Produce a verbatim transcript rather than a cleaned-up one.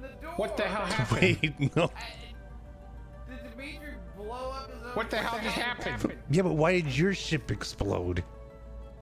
open the door. What the hell happened? Wait, no. Did Dimitri blow up his own What the hell just happened? Yeah, but why did your ship explode?